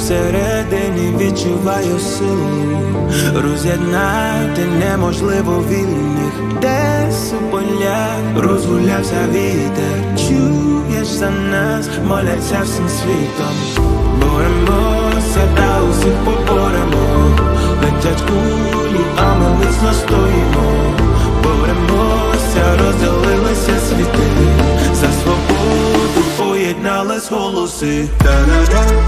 Всередині відчуваю силу, роз'єднати неможливо вільних. Десь у полях розгулявся вітер. Чуєш за нас, моляться всім світом. Боремося та усіх поборемо. Летять кулі, а ми міцно стоїмо. Боремося, розділилися світи. За свободу поєднались голоси. Та-да-да.